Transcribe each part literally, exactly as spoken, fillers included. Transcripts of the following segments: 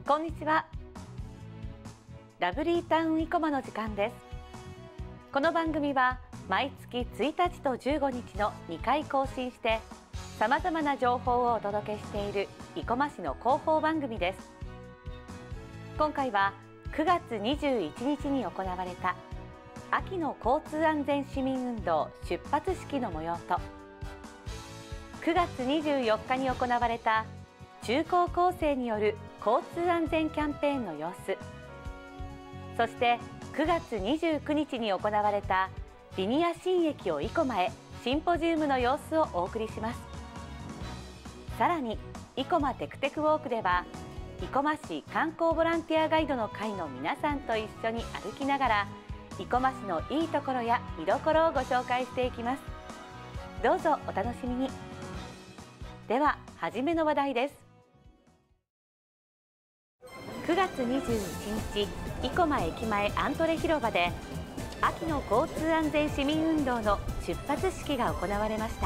こんにちは。ラブリータウン生駒の時間です。この番組は毎月ついたちとじゅうごにちのにかい更新してさまざまな情報をお届けしている生駒市の広報番組です。今回はくがつにじゅういちにちに行われた秋の交通安全市民運動出発式の模様と、くがつにじゅうよっかに行われた中高校生による交通安全キャンペーンの様子、そしてくがつにじゅうくにちに行われたリニア新駅を生駒へシンポジウムの様子をお送りします。さらに生駒テクテクウォークでは生駒市観光ボランティアガイドの会の皆さんと一緒に歩きながら生駒市のいいところや見どころをご紹介していきます。どうぞお楽しみに。では初めの話題です。くがつにじゅういちにち、生駒駅前アントレ広場で秋の交通安全市民運動の出発式が行われました。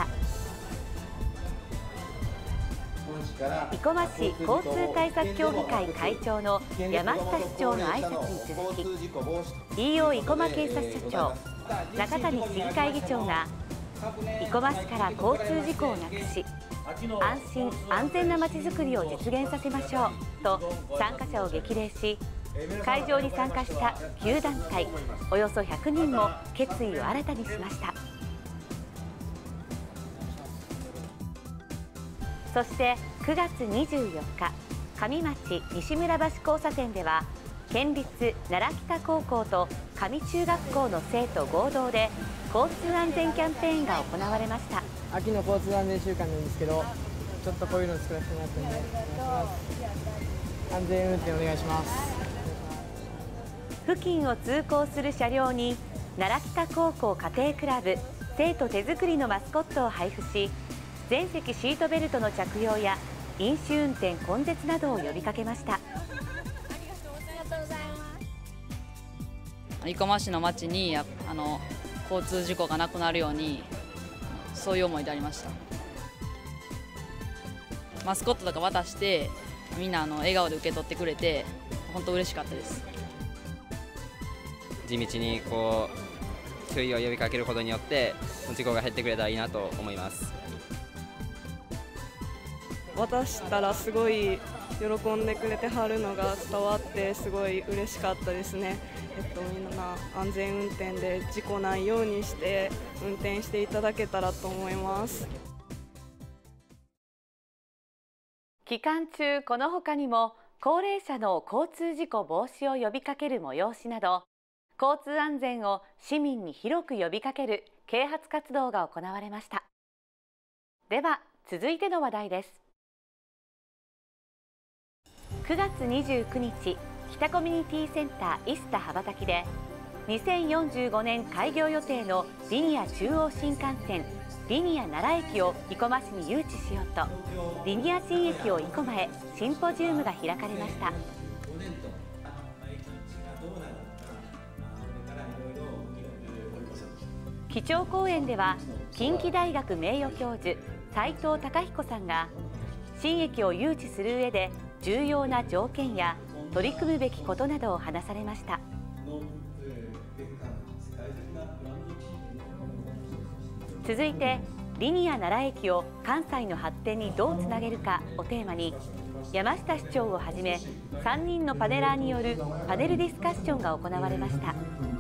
生駒市交通対策協議会会長の山下市長の挨拶に続き、 ディーオー 生駒警察署長中谷市議会議長が生駒市から交通事故をなくし安心安全なまちづくりを実現させましょうと参加者を激励し、会場に参加したきゅうだんたいおよそひゃくにんも決意を新たにしました。そしてくがつにじゅうよっか、上町西村橋交差点では県立奈良北高校と上中学校の生徒合同で交通安全キャンペーンが行われました。 秋の交通安全週間なんですけど、ちょっとこういうのを作らせてもらったのでお願いします。安全運転お願いします。 付近を通行する車両に奈良北高校家庭クラブ生徒手作りのマスコットを配布し、全席シートベルトの着用や飲酒運転根絶などを呼びかけました。 生駒市の町にあの交通事故がなくなるように、そういう思いでありました。マスコットとか渡してみんなあの笑顔で受け取ってくれて本当嬉しかったです。 地道にこう注意を呼びかけることによって事故が減ってくれたらいいなと思います。 渡したらすごい喜んでくれてはるのが伝わってすごい嬉しかったですね。えっと、みんな安全運転で事故ないようにして運転していただけたらと思います。 期間中、この他にも高齢者の交通事故防止を呼びかける催しなど、交通安全を市民に広く呼びかける啓発活動が行われました。では続いての話題です。くがつにじゅうくにち、北コミュニティセンターイスタ羽ばたきでにせんよんじゅうごねん開業予定のリニア中央新幹線リニア奈良駅を生駒市に誘致しようと、リニア新駅を生駒へシンポジウムが開かれました。基調講演では近畿大学名誉教授斉藤孝彦さんが新駅を誘致する上で重要な条件や取り組むべきことなどを話されました。続いてリニア奈良駅を関西の発展にどうつなげるかをテーマに、山下市長をはじめさんにんのパネラーによるパネルディスカッションが行われました。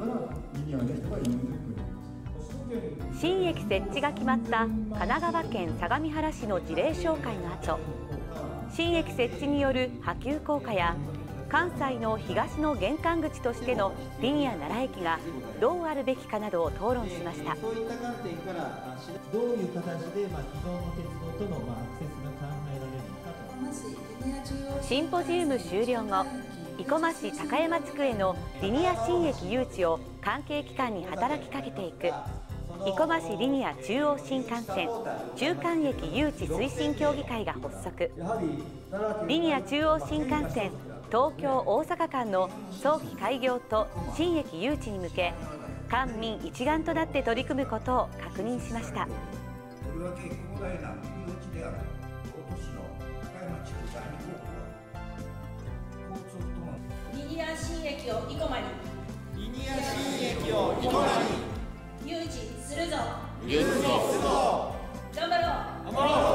新駅設置が決まった神奈川県相模原市の事例紹介の後、新駅設置による波及効果や関西の東の玄関口としてのリニア奈良駅がどうあるべきかなどを討論しました。 そういった観点からどういう形でまあ既存の鉄道とのまあアクセスが考えられるのかと。 シンポジウム終了後、生駒市高山地区へのリニア新駅誘致を関係機関に働きかけていく生駒市リニア中央新幹線中間駅誘致推進協議会が発足。リニア中央新幹線東京・大阪間の早期開業と新駅誘致に向け、官民一丸となって取り組むことを確認しました。 とりわけ広大な入り口である京都市の高山地区第二高校は駅を生駒に、 リニア新駅を生駒に、 誘致するぞ、 誘致するぞ、 頑張ろう。 頑張ろう。